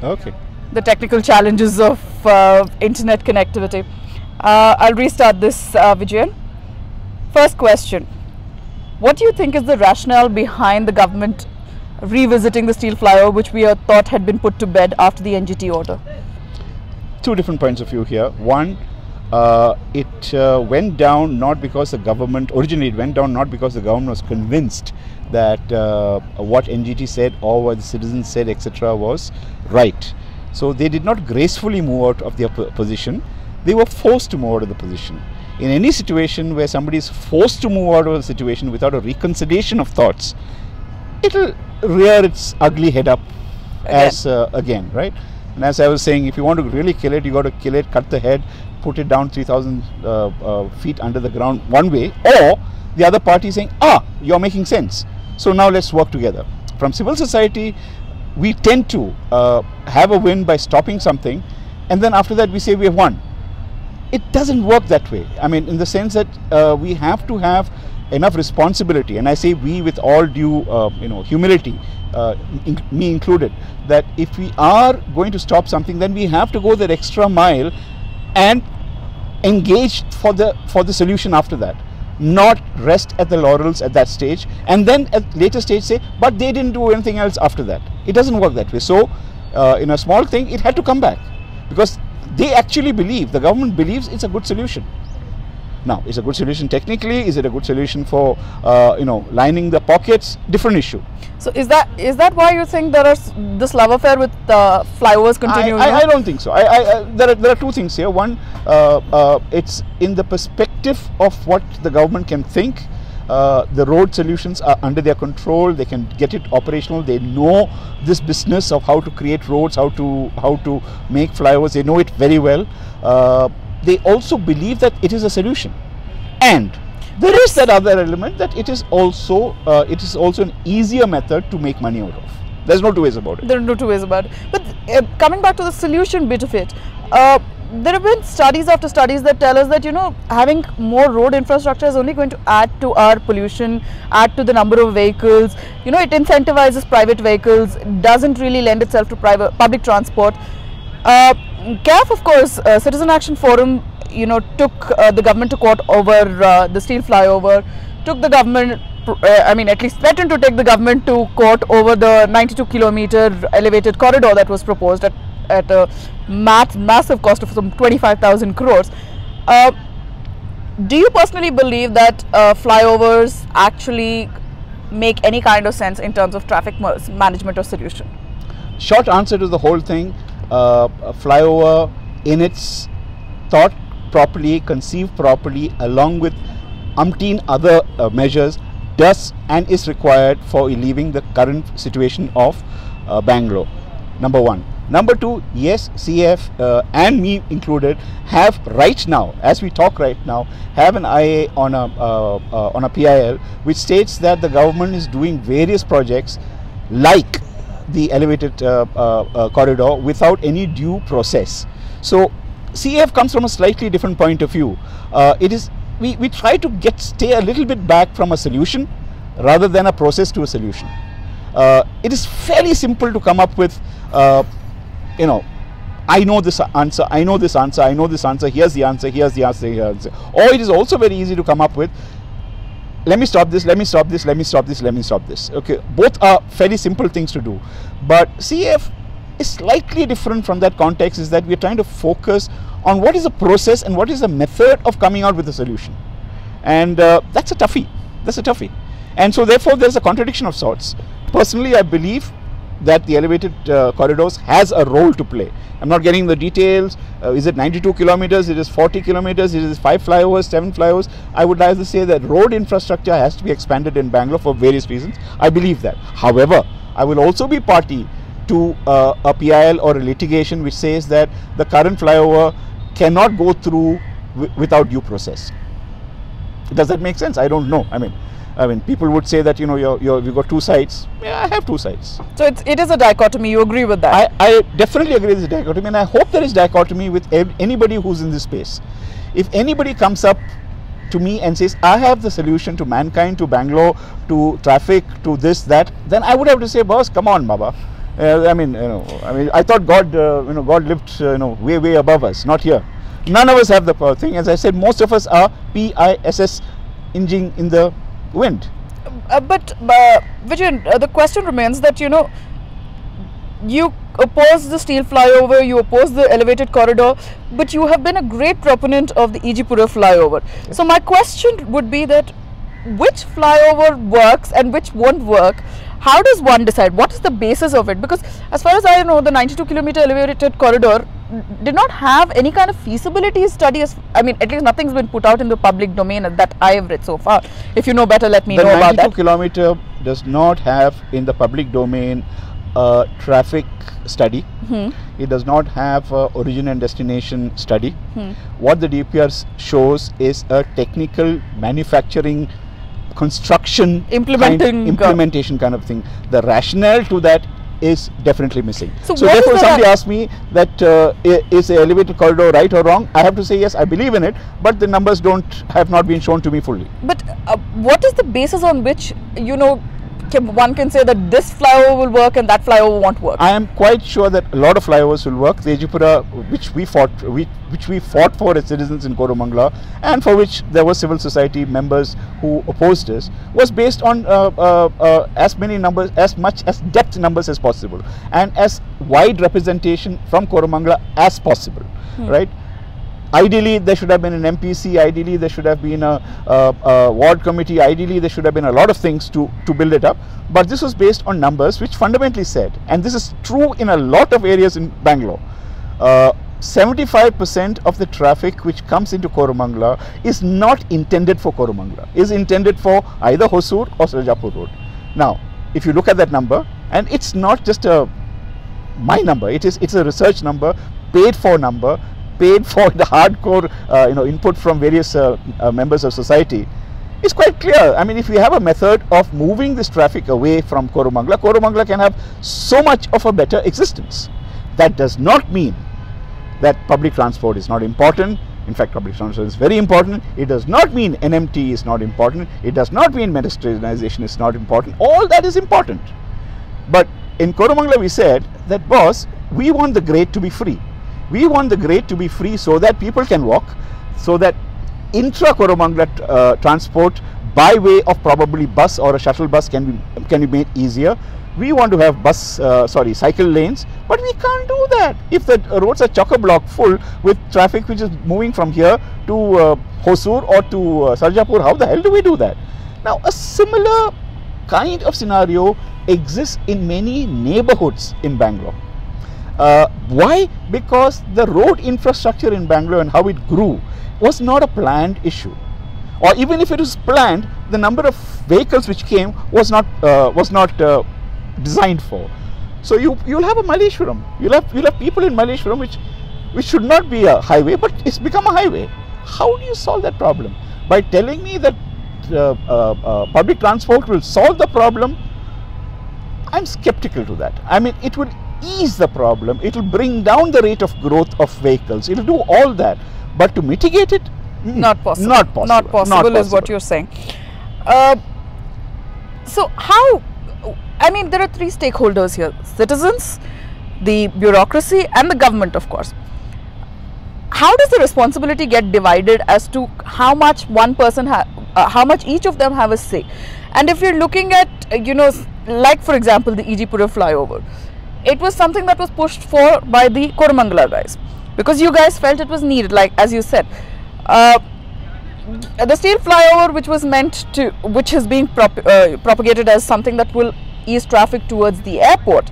Okay. The technical challenges of internet connectivity. I'll restart this, Vijayan. First question. What do you think is the rationale behind the government revisiting the steel flyover, which we thought had been put to bed after the NGT order? Two different points of view here. One, it went down not because the government, originally it went down not because the government was convinced that what NGT said or what the citizens said, etc. was right. So they did not gracefully move out of their position. They were forced to move out of the position. In any situation where somebody is forced to move out of a situation without a reconsideration of thoughts, it will rear its ugly head up again, right? And as I was saying, if you want to really kill it, you got to kill it, cut the head, put it down 3,000 feet under the ground one way, or the other party saying, you're making sense. So now let's work together. From civil society, we tend to have a win by stopping something, and then after that we say we have won. It doesn't work that way. I mean, in the sense that we have to have enough responsibility, and I say we with all due humility, me included, that if we are going to stop something, then we have to go that extra mile and engage for the solution after that, not rest at the laurels at that stage and then at later stage say, but they didn't do anything else after that. It doesn't work that way. So in a small thing, it had to come back because they actually believe, the government believes it's a good solution. Now, is it a good solution technically? Is it a good solution for lining the pockets? Different issue. So is that why you think there are this love affair with flyovers continuing? I don't think so. There are two things here. One, it's in the perspective of what the government can think. The road solutions are under their control. They can get it operational. They know this business of how to create roads, how to make flyovers. They know it very well. They also believe that it is a solution, and there is that other element that it is also an easier method to make money out of. There's no two ways about it. There are no two ways about it. But coming back to the solution bit of it, there have been studies after studies that tell us that having more road infrastructure is only going to add to our pollution, add to the number of vehicles. It incentivizes private vehicles, doesn't really lend itself to public transport. CAF, of course, Citizen Action Forum, took the government to court over the steel flyover, took the government, at least threatened to take the government to court over the 92-kilometer elevated corridor that was proposed at a massive cost of some 25,000 crores. Do you personally believe that flyovers actually make any kind of sense in terms of traffic management or solution? Short answer to the whole thing. A flyover, in its thought properly, conceived properly, along with umpteen other measures, does and is required for relieving the current situation of Bangalore. Number one. Number two, yes, CF and me included have right now, as we talk right now, have an IA on a PIL which states that the government is doing various projects like the elevated corridor without any due process. So CF comes from a slightly different point of view. We try to stay a little bit back from a solution rather than a process to a solution. It is fairly simple to come up with, I know this answer, I know this answer, I know this answer, here's the answer, here's the answer, here's the answer. Or it is also very easy to come up with, let me stop this, let me stop this, let me stop this, let me stop this. Okay, both are fairly simple things to do. But CF is slightly different from that context, is that we are trying to focus on what is the process and what is the method of coming out with a solution. And that's a toughie. That's a toughie. And so therefore there's a contradiction of sorts. Personally, I believe that the elevated corridors has a role to play. I'm not getting the details. Is it 92 kilometers? It is 40 kilometers? It is 5 flyovers, 7 flyovers? I would like to say that road infrastructure has to be expanded in Bangalore for various reasons. I believe that. However, I will also be party to a PIL or a litigation which says that the current flyover cannot go through without due process. Does that make sense? I don't know. I mean, people would say that you've got two sides. Yeah, I have two sides. So it is a dichotomy. You agree with that? I definitely agree with the dichotomy, and I hope there is dichotomy with anybody who's in this space. If anybody comes up to me and says, I have the solution to mankind, to Bangalore, to traffic, to this, that, then I would have to say, boss, come on, Baba. I thought God, God lived, way above us, not here. None of us have the power thing. As I said, most of us are PISS engine in the wind. But Vijayan, the question remains that you oppose the steel flyover, you oppose the elevated corridor, but you have been a great proponent of the Ejipura flyover. Yes. So my question would be that which flyover works and which won't work? How does one decide? What is the basis of it? Because as far as I know, the 92-kilometer elevated corridor did not have any kind of feasibility study. At least nothing's been put out in the public domain that I have read so far. If you know better, let me know about that. The 92-kilometer does not have in the public domain a traffic study. It does not have a origin and destination study. What the DPR shows is a technical manufacturing construction implementation kind of thing. The rationale to that is definitely missing. So therefore somebody asked me that is the elevated corridor right or wrong? I have to say yes, I believe in it, but the numbers have not been shown to me fully. But what is the basis on which one can say that this flyover will work and that flyover won't work? I am quite sure that a lot of flyovers will work. The Ejipura, which we fought for as citizens in Koramangala, and for which there were civil society members who opposed us, was based on as much as depth numbers as possible, and as wide representation from Koramangala as possible, right? Ideally, there should have been an MPC, ideally there should have been a ward committee, ideally there should have been a lot of things to build it up. But this was based on numbers which fundamentally said, and this is true in a lot of areas in Bangalore, 75% of the traffic which comes into Koramangala is not intended for Koramangala, is intended for either Hosur or Sarjapur Road. Now, if you look at that number, and it's not just my number, it's a research number, paid for number, paid for the hardcore input from various members of society, it's quite clear. If we have a method of moving this traffic away from Koramangala, Koramangala can have so much of a better existence. That does not mean that public transport is not important. In fact, public transport is very important. It does not mean NMT is not important. It does not mean pedestrianization is not important. All that is important. But in Koramangala we said that, boss, we want the grade to be free. We want the grade to be free so that people can walk, so that intra-Koramangala transport by way of probably bus or a shuttle bus can be made easier. We want to have cycle lanes, but we can't do that if the roads are chock-a-block full with traffic which is moving from here to Hosur or to Sarjapur. How the hell do we do that? Now, a similar kind of scenario exists in many neighborhoods in Bangalore. Why? Because the road infrastructure in Bangalore and how it grew was not a planned issue, or even if it was planned, the number of vehicles which came was not designed for. So you'll have a Malleshwaram. You'll have people in Malleshwaram which should not be a highway, but it's become a highway. How do you solve that problem? By telling me that public transport will solve the problem, I'm skeptical to that. It will ease the problem, it will bring down the rate of growth of vehicles, it will do all that, but to mitigate it, not possible. Not possible is what you're saying. So how, there are three stakeholders here: citizens, the bureaucracy and the government, of course. How does the responsibility get divided as to how much one person how much each of them have a say? And if you're looking at, like for example the Ejipura flyover, it was something that was pushed for by the Koramangala guys, because you guys felt it was needed, like as you said. The steel flyover, which is being propagated as something that will ease traffic towards the airport,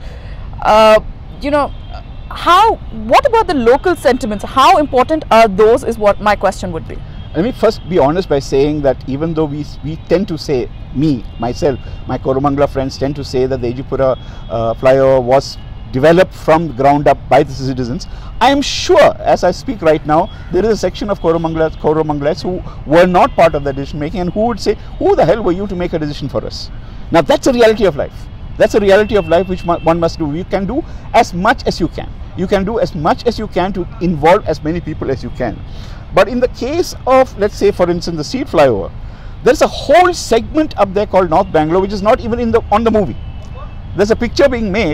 what about the local sentiments? How important are those is what my question would be. Let me first be honest by saying that even though we tend to say, myself, my Koramangala friends tend to say that the Ejipura flyover was developed from the ground up by the citizens, I am sure, as I speak right now, there is a section of Koramangalites who were not part of the decision making and who would say, who the hell were you to make a decision for us? Now that's a reality of life. That's a reality of life which one must do. You can do as much as you can. You can do as much as you can to involve as many people as you can. But in the case of, let's say for instance, the steel flyover, there's a whole segment up there called North Bangalore which is not even on the movie. There's a picture being made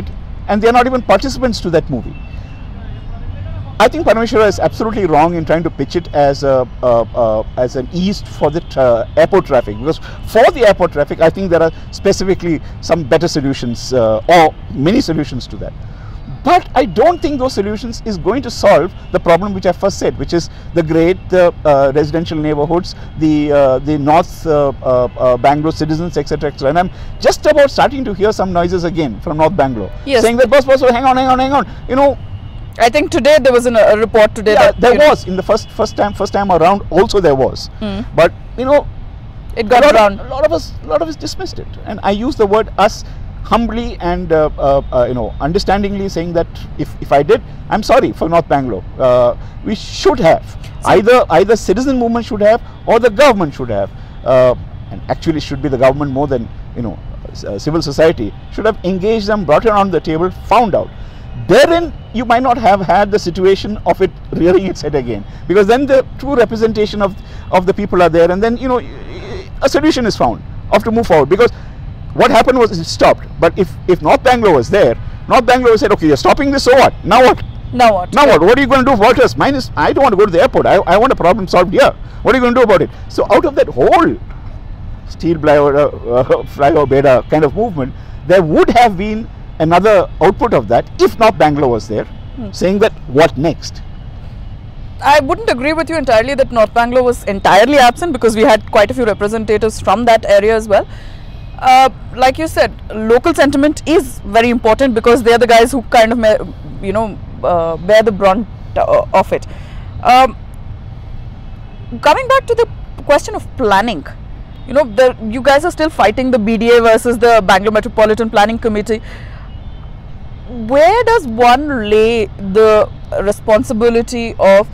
and they are not even participants to that movie. I think Parameshwara is absolutely wrong in trying to pitch it as an east for the airport traffic, because for the airport traffic I think there are specifically some better solutions or many solutions to that. But I don't think those solutions is going to solve the problem which I first said, which is the residential neighborhoods, the North Bangalore citizens, etc., etc. And I'm just about starting to hear some noises again from North Bangalore, yes, saying that boss, hang on. You know, I think today there was a report today. Yeah, that there was in the first time around. Also there was, but you know, it got around. A lot of us dismissed it, and I use the word us humbly and you know, understandingly, saying that if I did, I'm sorry for North Bangalore. We should have either citizen movement should have, or the government should have, and actually should be the government more than, you know, civil society should have engaged them, brought it on the table, found out. Therein you might not have had the situation of it rearing its head again, because then the true representation of the people are there, and then, you know, a solution is found of to move forward. Because what happened was it stopped. But if North Bangalore was there, North Bangalore said, okay, you're stopping this, so what? Now what? Now what? Now what? What are you going to do for us? Mine is, I don't want to go to the airport. I want a problem solved here. What are you going to do about it? So out of that whole steel flyover beta kind of movement, there would have been another output of that if North Bangalore was there, saying that what next? I wouldn't agree with you entirely that North Bangalore was entirely absent, because we had quite a few representatives from that area as well. Like you said, local sentiment is very important, because they are the guys who kind of, you know, bear the brunt of it. Coming back to the question of planning, you know, you guys are still fighting the BDA versus the Bangalore Metropolitan Planning Committee. Where does one lay the responsibility of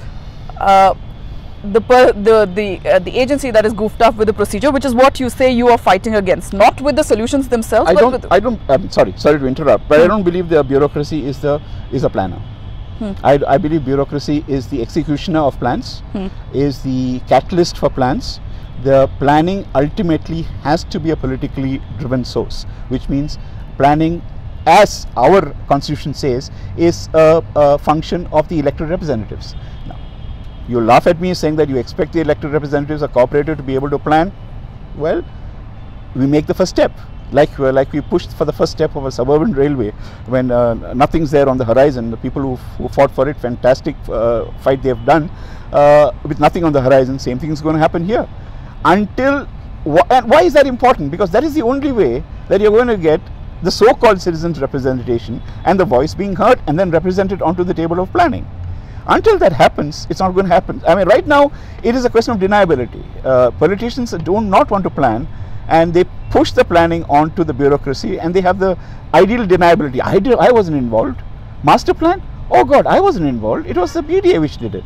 the agency that is goofed up with the procedure, which is what you say you are fighting against, not with the solutions themselves? I'm sorry to interrupt, but I don't believe the bureaucracy is a planner. I believe bureaucracy is the executioner of plans, is the catalyst for plans. The planning ultimately has to be a politically driven source, which means planning, as our constitution says, is a function of the elected representatives. Now, you laugh at me saying that you expect the elected representatives, a cooperative, to be able to plan. Well, we make the first step, like we pushed for the first step of a suburban railway when nothing's there on the horizon. The people who fought for it, fantastic fight they have done, with nothing on the horizon. Same thing is going to happen here. Until, and why is that important? Because that is the only way that you're going to get the so-called citizens' representation and the voice being heard and then represented onto the table of planning. Until that happens, it's not going to happen. I mean, right now it is a question of deniability. Politicians do not want to plan, and they push the planning onto the bureaucracy, and they have the ideal deniability. I wasn't involved. Master plan? Oh God, I wasn't involved. It was the BDA which did it.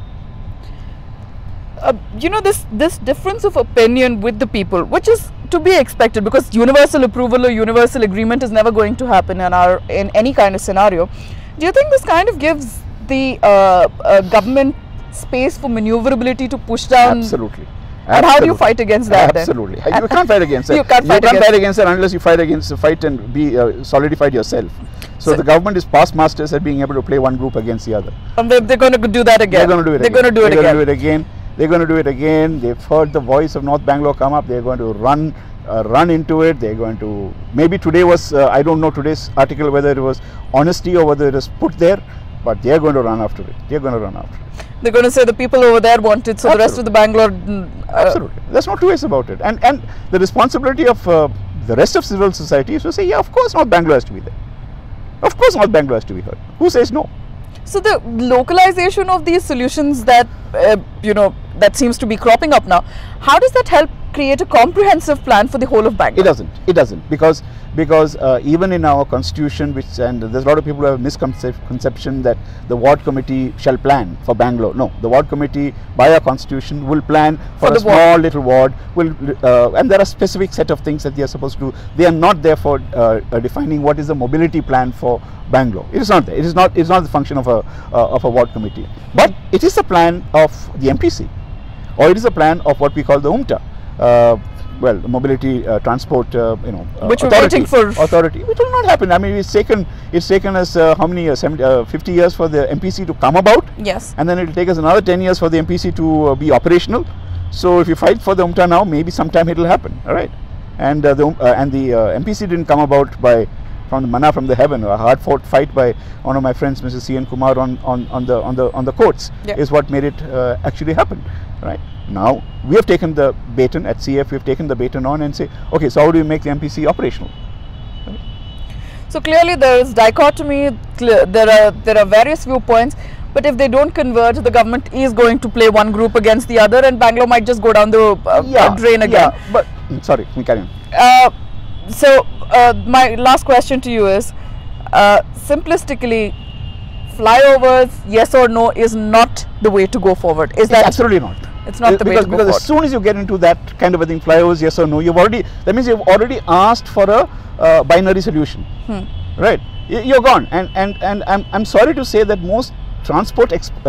You know, this difference of opinion with the people, which is to be expected, because universal approval or universal agreement is never going to happen in any kind of scenario. Do you think this kind of gives the government space for maneuverability to push down? Absolutely. And how do you fight against that? Absolutely. You can't fight against it. You can't fight against it unless you fight and be solidified yourself. So the government is past masters at being able to play one group against the other. They're going to do that again. They're going to do it again. They're going to do it again. They've heard the voice of North Bangalore come up. They're going to run into it. They're going to, maybe today was, I don't know today's article whether it was honesty or whether it was put there, but they're going to run after it. They're going to say the people over there want it, so Absolutely. The rest of the Bangalore... Absolutely. There's no two ways about it. And the responsibility of the rest of civil society is to say, yeah, of course North Bangalore has to be there. Of course North Bangalore has to be heard. Who says no? So the localization of these solutions that, you know, that seems to be cropping up now, how does that help create a comprehensive plan for the whole of Bangalore? It doesn't, because even in our constitution, and there's a lot of people who have misconception that the ward committee shall plan for Bangalore. No, the ward committee by our constitution will plan for a small little ward, and there are specific set of things that they are supposed to do. They are not therefore defining what is the mobility plan for Bangalore. It is not there. It is not the function of a ward committee, but it is a plan of the MPC, or it is a plan of what we call the UMTA. well, the mobility transport, Which we're authority, waiting for. authority, which will not happen. I mean, it's taken us how many years? 50 years for the MPC to come about, Yes. and then it will take us another 10 years for the MPC to be operational. So if you fight for the UMTA now, maybe sometime it will happen. All right, and the MPC didn't come about from the manna from the heaven. A hard fought fight by one of my friends, Mrs. Kumar, on the courts, Yeah. is what made it actually happen. Right. Now we have taken the baton at CF. We have taken the baton on and say, okay, so how do we make the MPC operational? So clearly there is dichotomy. There are various viewpoints, but if they don't converge, the government is going to play one group against the other, and Bangalore might just go down the drain again. Yeah, but sorry, we carry on. So my last question to you is, simplistically, flyovers, yes or no, is not the way to go forward. Is that absolutely not? It's not the way to go because forward. as soon as you get into that kind of a thing, flyovers, yes or no, that means you've already asked for a binary solution, right? You're gone, and I'm sorry to say that most transport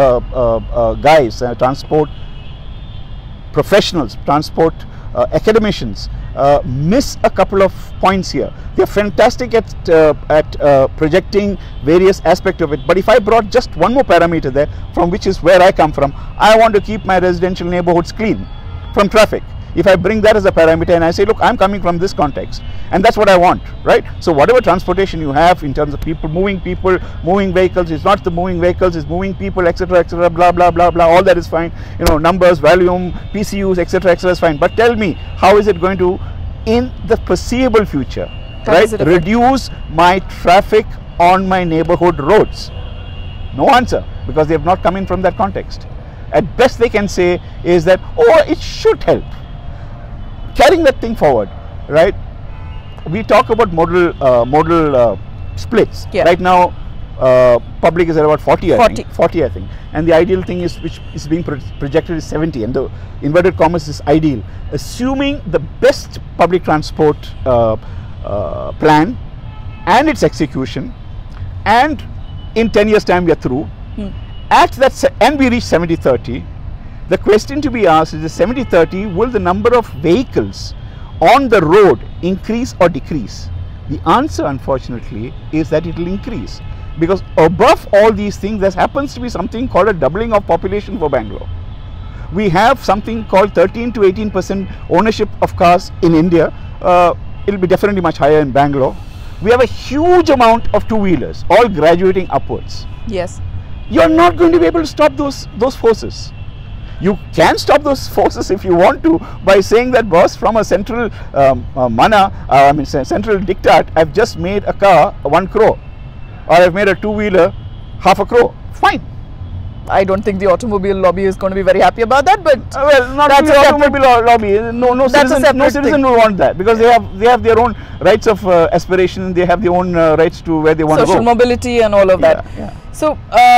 guys, transport professionals, transport academicians miss a couple of points here. They're fantastic at projecting various aspects of it, but if I brought just one more parameter there, from which is where I come from, I want to keep my residential neighborhoods clean from traffic. If I bring that as a parameter and I say, look, I'm coming from this context, and that's what I want, right? So whatever transportation you have in terms of people, moving vehicles, it's not the moving vehicles, it's moving people, etc., blah, blah, blah, blah, all that is fine. Numbers, volume, PCUs, etc., is fine. But tell me, how is it going to, in the foreseeable future, right, reduce my traffic on my neighborhood roads? No answer, because they have not come in from that context. At best they can say is that, oh, it should help. Carrying that thing forward, right? We talk about modal splits. Yeah. Right now, public is at about 40, I think. And the ideal thing which is being projected is 70, and the inverted commas is ideal. Assuming the best public transport plan and its execution, and in 10 years time we are through, at that, and we reach 70-30, the question to be asked is, the 70-30, will the number of vehicles on the road increase or decrease? The answer, unfortunately, is that it will increase, because above all these things there happens to be something called a doubling of population for Bangalore. We have something called 13 to 18% ownership of cars in India. It will be definitely much higher in Bangalore. We have a huge amount of two-wheelers, all graduating upwards. Yes. You're not going to be able to stop those forces. You can stop those forces if you want to by saying that, boss, from a central central diktat, I've just made a car 1 crore, or I've made a two-wheeler 0.5 crore. Fine. I don't think the automobile lobby is going to be very happy about that, but well, not the automobile lobby. No citizen will want that, because they have their own rights of aspiration. They have their own rights to where they want to go. Social mobility and all of that. Yeah. So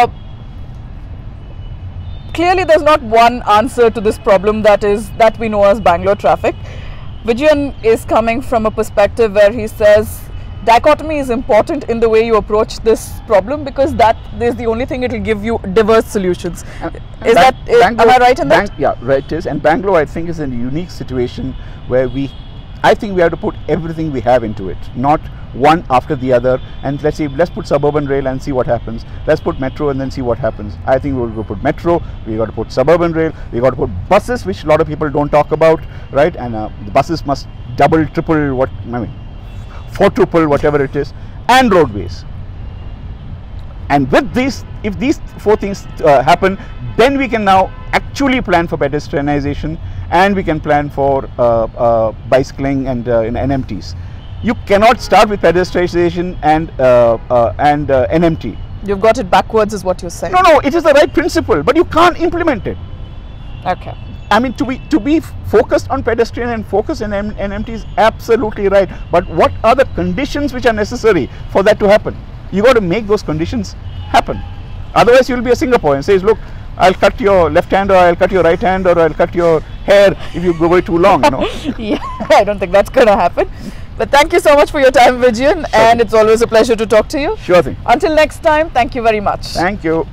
clearly there's not one answer to this problem that we know as Bangalore traffic. Vijayan is coming from a perspective where he says dichotomy is important in the way you approach this problem, because that is the only thing it will give you diverse solutions. Am I right in that? Yeah, right it is. And Bangalore, I think, is in a unique situation where I think we have to put everything we have into it, not one after the other. And let's put suburban rail and see what happens. Let's put metro and then see what happens. I think we'll go put metro, we got to put suburban rail, we got to put buses, which a lot of people don't talk about, right? And the buses must double, triple, quadruple, whatever it is, and roadways. And with these, if these four things happen, then we can now actually plan for pedestrianization, and we can plan for bicycling and NMTs. You cannot start with pedestrianization and NMT. You've got it backwards, is what you're saying. No, it is the right principle, but you can't implement it. Okay. I mean, to be focused on pedestrian and focused on NMT is absolutely right. But what are the conditions which are necessary for that to happen? You got to make those conditions happen. Otherwise, you will be a Singapore and says, look, I'll cut your left hand, or I'll cut your right hand, or I'll cut your hair if you go way too long. Yeah, I don't think that's going to happen. But thank you so much for your time, Vijayan, and it's always a pleasure to talk to you. Sure thing. Until next time, thank you very much. Thank you.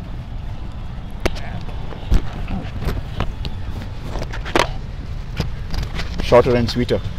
shorter and sweeter.